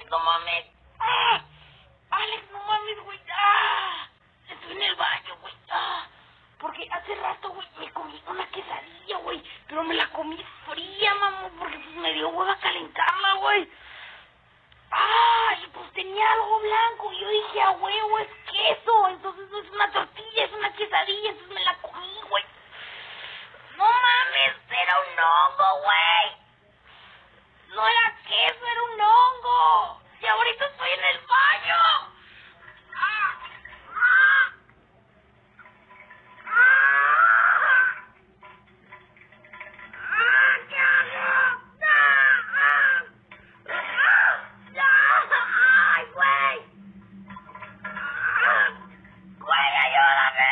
no mames. Alex, no mames, güey. Estoy en el baño, güey. Porque hace rato, güey, me comí una quesadilla, güey. Pero me la comí fría, mamá, porque pues me dio hueva calentarla, güey. Y pues tenía algo blanco. Y yo dije, a huevo, es queso. Entonces no es una tortilla, es una quesadilla. Entonces me la comí, güey. No mames, era un hongo, güey. No era queso, era un hongo. Y ahorita estoy en el baño. ¿Qué hago? ¡Ay, güey! ¡Güey, ayúdame!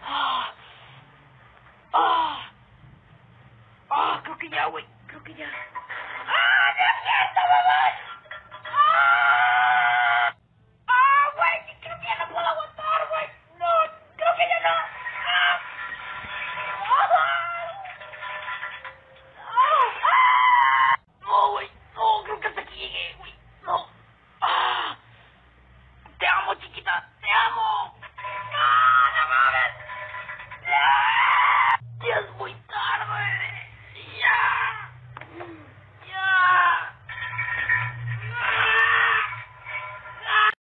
Creo que ya, güey. Creo que ya.